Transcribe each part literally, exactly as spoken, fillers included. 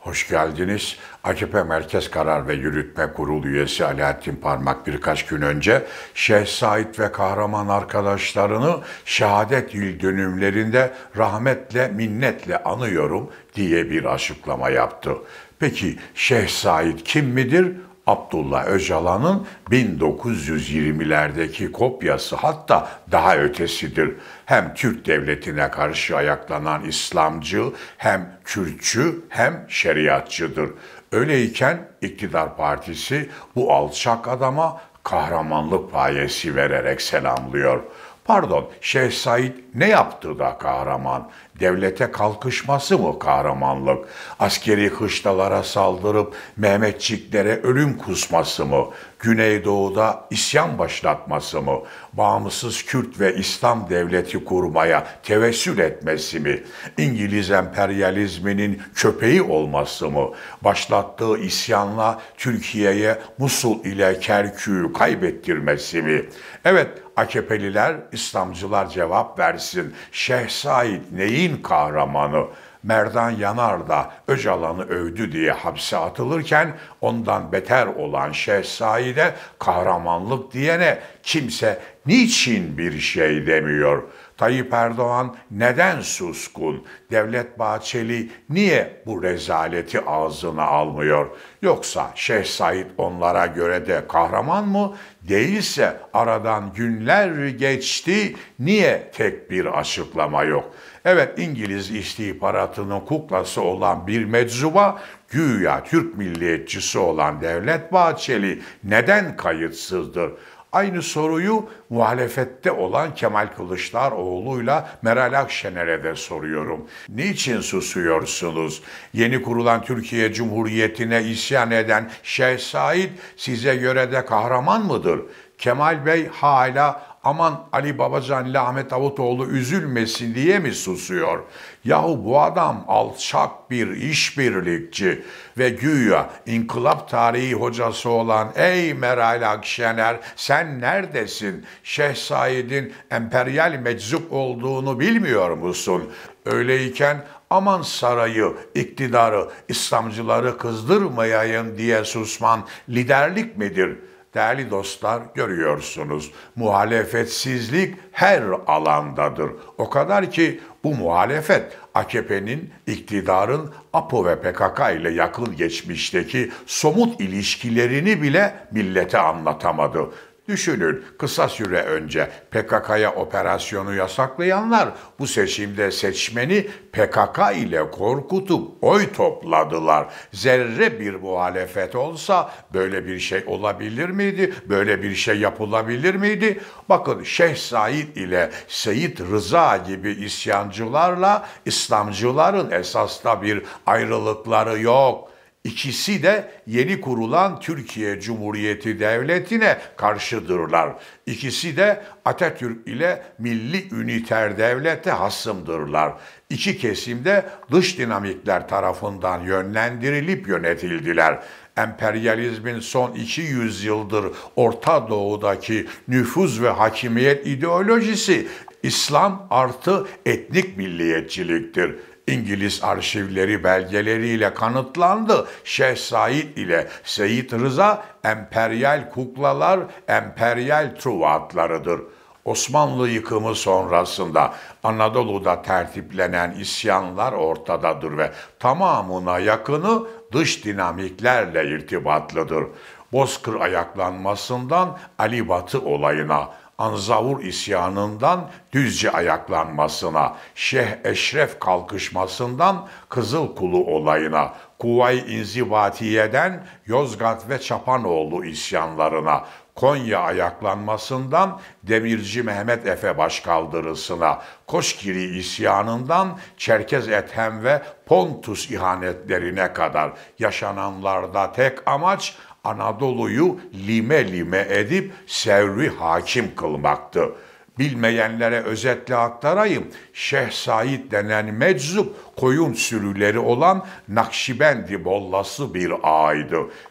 Hoş geldiniz. A K P Merkez Karar ve Yürütme Kurulu üyesi Alaaddin Parmak birkaç gün önce Şeyh Said ve kahraman arkadaşlarını şehadet yıl dönümlerinde rahmetle, minnetle anıyorum diye bir açıklama yaptı. Peki Şeyh Said kim midir? Abdullah Öcalan'ın bin dokuz yüz yirmilerdeki kopyası, hatta daha ötesidir. Hem Türk devletine karşı ayaklanan İslamcı, hem Kürtçü, hem şeriatçıdır. Öyleyken iktidar partisi bu alçak adama kahramanlık payesi vererek selamlıyor. Pardon, Şeyh Said ne yaptı da kahraman? Devlete kalkışması mı kahramanlık? Askeri kışlalara saldırıp Mehmetçiklere ölüm kusması mı? Güneydoğu'da isyan başlatması mı? Bağımsız Kürt ve İslam devleti kurmaya tevessül etmesi mi? İngiliz emperyalizminin köpeği olması mı? Başlattığı isyanla Türkiye'ye Musul ile Kerkük'ü kaybettirmesi mi? Evet, A K P'liler, İslamcılar cevap versin. Şeyh Said neyin kahramanı? Merdan Yanar da Öcalan'ı övdü diye hapse atılırken ondan beter olan Şeyh Said'e kahramanlık diyene kimse niçin bir şey demiyor? Tayyip Erdoğan neden suskun? Devlet Bahçeli niye bu rezaleti ağzına almıyor? Yoksa Şeyh Said onlara göre de kahraman mı? Değilse aradan günler geçti, niye tek bir açıklama yok? Evet, İngiliz istihbaratının kuklası olan bir meczuba, güya Türk milliyetçisi olan Devlet Bahçeli neden kayıtsızdır? Aynı soruyu muhalefette olan Kemal Kılıçdaroğlu'yla Meral Akşener'e de soruyorum. Niçin susuyorsunuz? Yeni kurulan Türkiye Cumhuriyeti'ne isyan eden Şeyh Said size göre de kahraman mıdır? Kemal Bey hala aman Ali Babacan ile Ahmet Davutoğlu üzülmesin diye mi susuyor? Yahu bu adam alçak bir işbirlikçi ve güya inkılap tarihi hocası olan ey Meral Akşener, sen neredesin? Şeyh Said'in emperyal meczup olduğunu bilmiyor musun? Öyleyken aman sarayı, iktidarı, İslamcıları kızdırmayayım diye susman liderlik midir? Değerli dostlar, görüyorsunuz, muhalefetsizlik her alandadır. O kadar ki bu muhalefet A K P'nin, iktidarın APO ve P K K ile yakın geçmişteki somut ilişkilerini bile millete anlatamadı. Düşünün, kısa süre önce P K K'ya operasyonu yasaklayanlar bu seçimde seçmeni P K K ile korkutup oy topladılar. Zerre bir muhalefet olsa böyle bir şey olabilir miydi? Böyle bir şey yapılabilir miydi? Bakın, Şeyh Said ile Seyit Rıza gibi isyancılarla İslamcıların esasda bir ayrılıkları yok. İkisi de yeni kurulan Türkiye Cumhuriyeti Devleti'ne karşıdırlar. İkisi de Atatürk ile milli üniter devlete hasımdırlar. İki kesim de dış dinamikler tarafından yönlendirilip yönetildiler. Emperyalizmin son iki yüz yıldır Orta Doğu'daki nüfuz ve hakimiyet ideolojisi İslam artı etnik milliyetçiliktir. İngiliz arşivleri belgeleriyle kanıtlandı. Şeyh Said ile Seyit Rıza emperyal kuklalar, emperyal Truva atlarıdır. Osmanlı yıkımı sonrasında Anadolu'da tertiplenen isyanlar ortadadır ve tamamına yakını dış dinamiklerle irtibatlıdır. Bozkır ayaklanmasından Ali Batı olayına, Anzavur isyanından Düzce ayaklanmasına, Şeyh Eşref kalkışmasından Kızılkulu olayına, Kuvayi İnzibatiye'den Yozgat ve Çapanoğlu isyanlarına, Konya ayaklanmasından Demirci Mehmet Efe başkaldırısına, Koşkiri isyanından Çerkez Ethem ve Pontus ihanetlerine kadar yaşananlarda tek amaç Anadolu'yu lime lime edip Sevri hakim kılmaktı. Bilmeyenlere özetle aktarayım. Şeyh Said denen meczup koyun sürüleri olan Nakşibendi bollası bir ağaydı.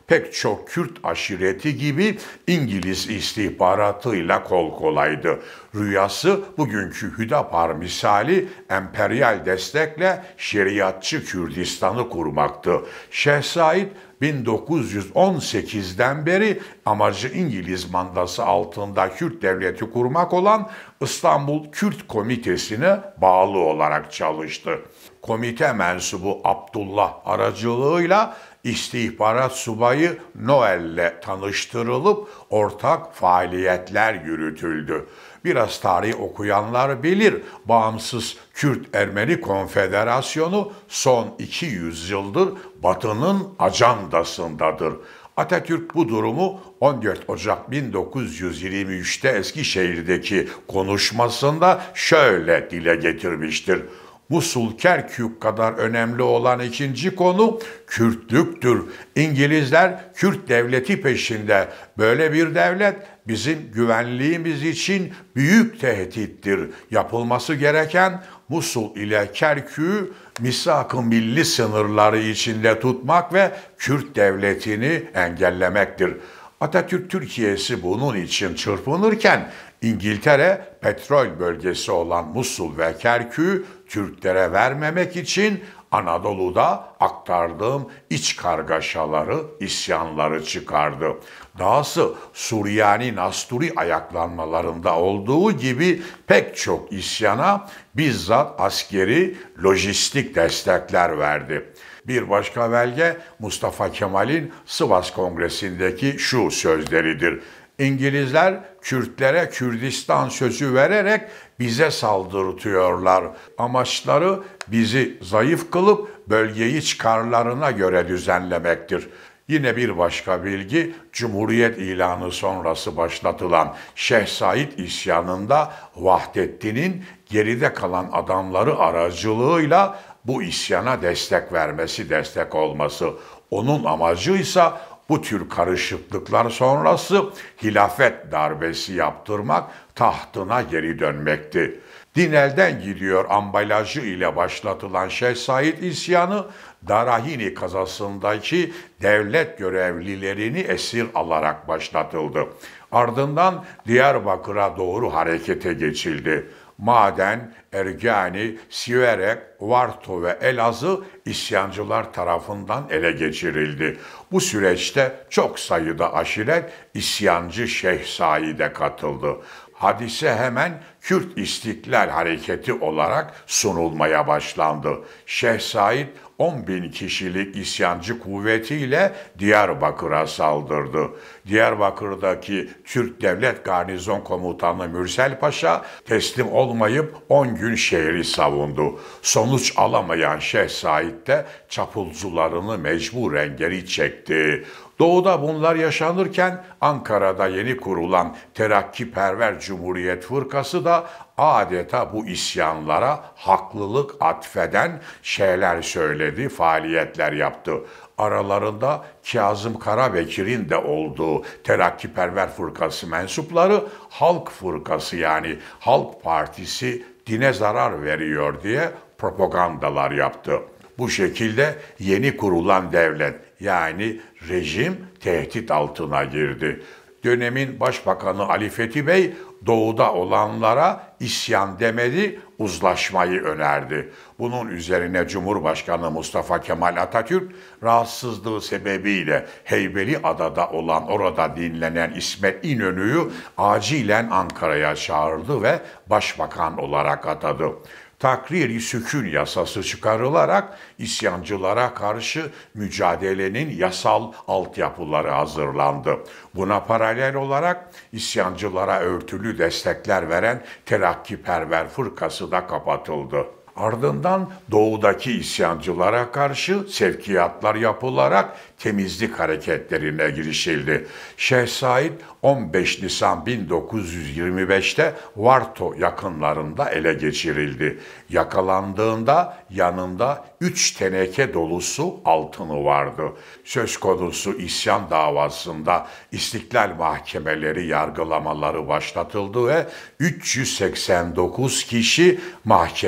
pek çok Kürt aşireti gibi İngiliz istihbaratıyla kol kolaydı. Rüyası bugünkü Hüdapar misali emperyal destekle şeriatçı Kürdistan'ı kurmaktı. Şeyh Said bin dokuz yüz on sekizden beri amacı İngiliz mandası altında Kürt devleti kurmak olan İstanbul Kürt Komitesi'ne bağlı olarak çalıştı. Komite mensubu Abdullah aracılığıyla istihbarat subayı Noel'le tanıştırılıp ortak faaliyetler yürütüldü. Biraz tarih okuyanlar bilir, Bağımsız Kürt-Ermeni Konfederasyonu son iki yüz yıldır Batı'nın ajandasındadır. Atatürk bu durumu on dört Ocak bin dokuz yüz yirmi üçte Eskişehir'deki konuşmasında şöyle dile getirmiştir. Musul Kerkük kadar önemli olan ikinci konu Kürtlüktür. İngilizler Kürt devleti peşinde. Böyle bir devlet bizim güvenliğimiz için büyük tehdittir. Yapılması gereken Musul ile Kerkük'ü misak-ı milli sınırları içinde tutmak ve Kürt devletini engellemektir. Atatürk Türkiye'si bunun için çırpınırken İngiltere petrol bölgesi olan Musul ve Kerkük'ü Türklere vermemek için Anadolu'da aktardığım iç kargaşaları, isyanları çıkardı. Dahası Suryani Nasturi ayaklanmalarında olduğu gibi pek çok isyana bizzat askeri, lojistik destekler verdi. Bir başka belge Mustafa Kemal'in Sivas Kongresi'ndeki şu sözleridir. İngilizler Kürtlere Kürdistan sözü vererek bize saldırtıyorlar. Amaçları bizi zayıf kılıp bölgeyi çıkarlarına göre düzenlemektir. Yine bir başka bilgi, Cumhuriyet ilanı sonrası başlatılan Şeyh Said isyanında Vahdettin'in geride kalan adamları aracılığıyla bu isyana destek vermesi, destek olması. Onun amacıysa bu tür karışıklıklar sonrası hilafet darbesi yaptırmak, tahtına geri dönmekti. Din elden gidiyor ambalajı ile başlatılan Şeyh Said isyanı, Darahini kazasındaki devlet görevlilerini esir alarak başlatıldı. Ardından Diyarbakır'a doğru harekete geçildi. Maden, Ergani, Siverek, Varto ve Elazığ isyancılar tarafından ele geçirildi. Bu süreçte çok sayıda aşiret isyancı Şeyh Said'e katıldı. Hadise hemen Kürt İstiklal Hareketi olarak sunulmaya başlandı. Şeyh Said on bin kişilik isyancı kuvvetiyle Diyarbakır'a saldırdı. Diyarbakır'daki Türk Devlet Garnizon Komutanı Mürsel Paşa teslim olmayıp on gün şehri savundu. Sonuç alamayan Şeyh Said de çapulcularını mecburen geri çekti. Doğuda bunlar yaşanırken Ankara'da yeni kurulan Terakkiperver Cumhuriyet Fırkası da adeta bu isyanlara haklılık atfeden şeyler söyledi, faaliyetler yaptı. Aralarında Kazım Karabekir'in de olduğu Terakkiperver Fırkası mensupları Halk Fırkası yani Halk Partisi dine zarar veriyor diye propagandalar yaptı. Bu şekilde yeni kurulan devlet yani rejim tehdit altına girdi. Dönemin Başbakanı Ali Fethi Bey doğuda olanlara isyan demedi, uzlaşmayı önerdi. Bunun üzerine Cumhurbaşkanı Mustafa Kemal Atatürk rahatsızlığı sebebiyle Heybeliada'da olan orada dinlenen İsmet İnönü'yü acilen Ankara'ya çağırdı ve başbakan olarak atadı. Takrir-i Sükun yasası çıkarılarak isyancılara karşı mücadelenin yasal altyapıları hazırlandı. Buna paralel olarak isyancılara örtülü destekler veren Terakkiperver Fırkası da kapatıldı. Ardından doğudaki isyancılara karşı sevkiyatlar yapılarak temizlik hareketlerine girişildi. Şeyh Said on beş Nisan bin dokuz yüz yirmi beşte Varto yakınlarında ele geçirildi. Yakalandığında yanında üç teneke dolusu altını vardı. Söz konusu isyan davasında İstiklal Mahkemeleri yargılamaları başlatıldı ve üç yüz seksen dokuz kişi mahkemenin huzurunda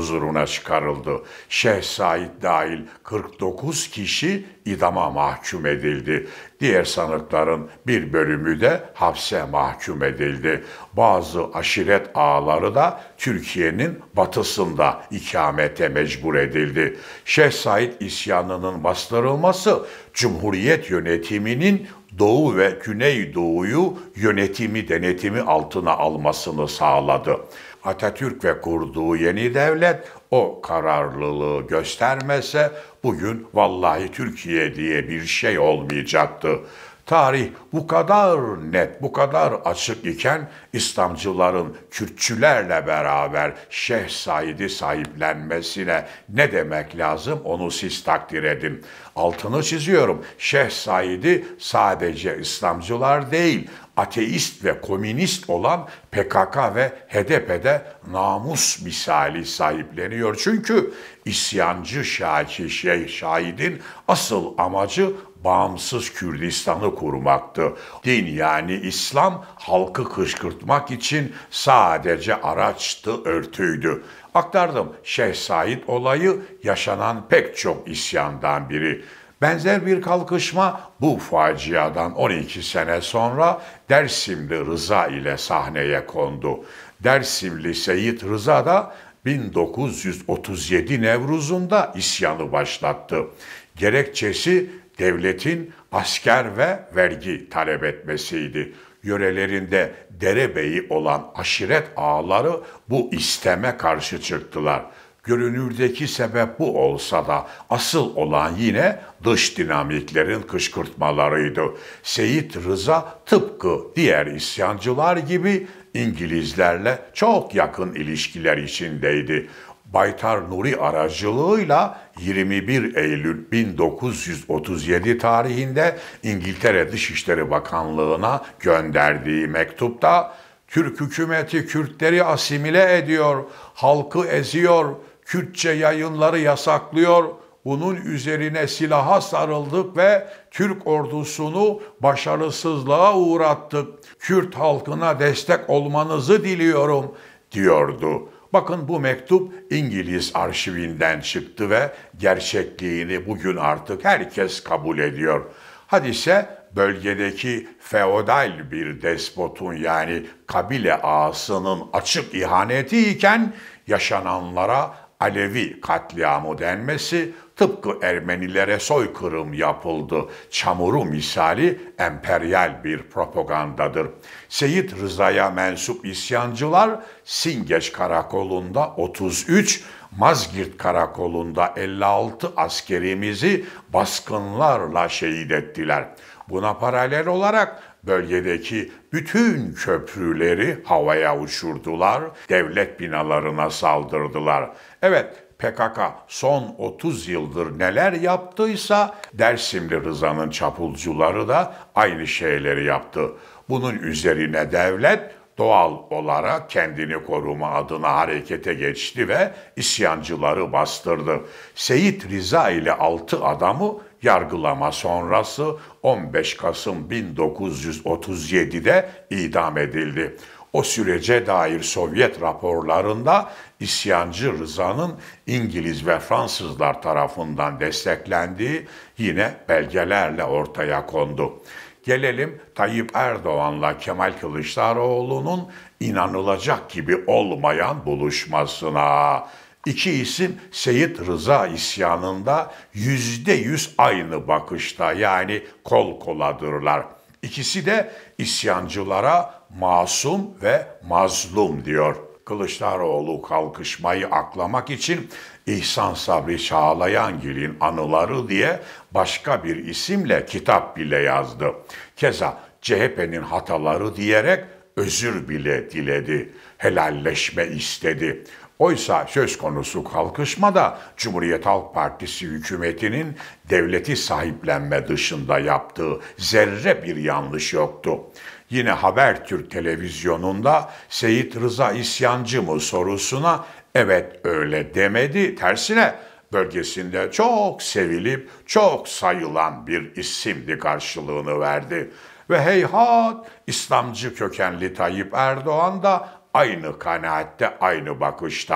huzuruna çıkarıldı. Şeyh Said dahil kırk dokuz kişi idama mahkum edildi. Diğer sanıkların bir bölümü de hapse mahkum edildi. Bazı aşiret ağaları da Türkiye'nin batısında ikamete mecbur edildi. Şeyh Said isyanının bastırılması Cumhuriyet yönetiminin Doğu ve Güneydoğu'yu yönetimi denetimi altına almasını sağladı. Atatürk ve kurduğu yeni devlet o kararlılığı göstermese bugün vallahi Türkiye diye bir şey olmayacaktı. Tarih bu kadar net, bu kadar açık iken İslamcıların Kürtçülerle beraber Şeyh Said'i sahiplenmesine ne demek lazım onu siz takdir edin. Altını çiziyorum. Şeyh Said'i sadece İslamcılar değil, ateist ve komünist olan P K K ve H D P'de namus misali sahipleniyor. Çünkü isyancı Şaki Şeyh Said'in asıl amacı bağımsız Kürdistan'ı kurmaktı. Din yani İslam halkı kışkırtmak için sadece araçtı, örtüydü. Aktardım, Şeyh Said olayı yaşanan pek çok isyandan biri. Benzer bir kalkışma bu faciadan on iki sene sonra Dersimli Rıza ile sahneye kondu. Dersimli Seyit Rıza da bin dokuz yüz otuz yedi Nevruz'unda isyanı başlattı. Gerekçesi devletin asker ve vergi talep etmesiydi. Yörelerinde derebeyi olan aşiret ağaları bu isteme karşı çıktılar. Görünürdeki sebep bu olsa da asıl olan yine dış dinamiklerin kışkırtmalarıydı. Seyit Rıza tıpkı diğer isyancılar gibi İngilizlerle çok yakın ilişkiler içindeydi. Baytar Nuri aracılığıyla yirmi bir Eylül bin dokuz yüz otuz yedi tarihinde İngiltere Dışişleri Bakanlığı'na gönderdiği mektupta Türk hükümeti Kürtleri asimile ediyor, halkı eziyor, Kürtçe yayınları yasaklıyor. Bunun üzerine silaha sarıldık ve Türk ordusunu başarısızlığa uğrattık. Kürt halkına destek olmanızı diliyorum diyordu. Bakın bu mektup İngiliz arşivinden çıktı ve gerçekliğini bugün artık herkes kabul ediyor. Hadise bölgedeki feodal bir despotun yani kabile ağasının açık ihaneti iken yaşananlara Alevi katliamı denmesi tıpkı Ermenilere soykırım yapıldı. Çamuru misali emperyal bir propagandadır. Seyit Rıza'ya mensup isyancılar Singeç Karakolu'nda otuz üç, Mazgirt Karakolu'nda elli altı askerimizi baskınlarla şehit ettiler. Buna paralel olarak bölgedeki bütün köprüleri havaya uçurdular, devlet binalarına saldırdılar. Evet, P K K son otuz yıldır neler yaptıysa Dersimli Rıza'nın çapulcuları da aynı şeyleri yaptı. Bunun üzerine devlet doğal olarak kendini koruma adına harekete geçti ve isyancıları bastırdı. Seyit Rıza ile altı adamı yargılama sonrası on beş Kasım bin dokuz yüz otuz yedi'de idam edildi. O sürece dair Sovyet raporlarında isyancı Rıza'nın İngiliz ve Fransızlar tarafından desteklendiği yine belgelerle ortaya kondu. Gelelim Tayyip Erdoğan'la Kemal Kılıçdaroğlu'nun inanılacak gibi olmayan buluşmasına. İki isim Seyit Rıza isyanında yüzde yüz aynı bakışta yani kol koladırlar. İkisi de isyancılara masum ve mazlum diyor. Kılıçdaroğlu kalkışmayı aklamak için İhsan Sabri Çağlayangil'in anıları diye başka bir isimle kitap bile yazdı. Keza C H P'nin hataları diyerek özür bile diledi, helalleşme istedi. Oysa söz konusu kalkışmada Cumhuriyet Halk Partisi hükümetinin devleti sahiplenme dışında yaptığı zerre bir yanlış yoktu. Yine Habertürk televizyonunda Seyit Rıza isyancı mı sorusuna evet öyle demedi, tersine bölgesinde çok sevilip çok sayılan bir isimdi karşılığını verdi. Ve heyhat İslamcı kökenli Tayyip Erdoğan da aynı kanaatte, aynı bakışta.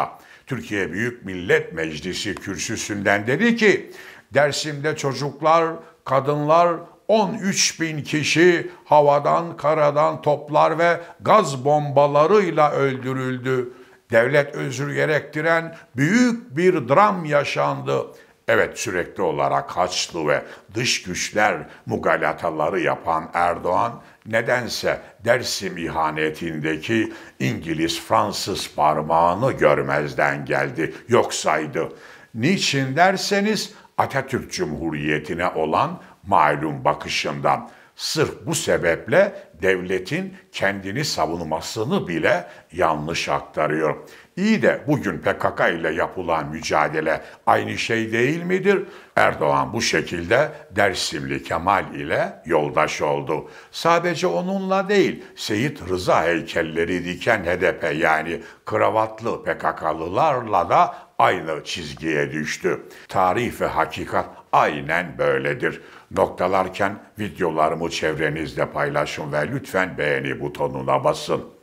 Türkiye Büyük Millet Meclisi kürsüsünden dedi ki, Dersim'de çocuklar, kadınlar, on üç bin kişi havadan, karadan toplar ve gaz bombalarıyla öldürüldü. Devlet özür gerektiren büyük bir dram yaşandı. Evet, sürekli olarak Haçlı ve dış güçler mugalataları yapan Erdoğan, nedense Dersim ihanetindeki İngiliz-Fransız parmağını görmezden geldi, yok saydı. Niçin derseniz Atatürk Cumhuriyeti'ne olan malum bakışından. Sırf bu sebeple devletin kendini savunmasını bile yanlış aktarıyor. İyi de bugün P K K ile yapılan mücadele aynı şey değil midir? Erdoğan bu şekilde Dersimli Kemal ile yoldaş oldu. Sadece onunla değil, Seyit Rıza heykelleri diken H D P yani kravatlı P K K'lılarla da aynı çizgiye düştü. Tarih ve hakikat aynen böyledir. Noktalarken videolarımı çevrenizde paylaşın ve lütfen beğeni butonuna basın.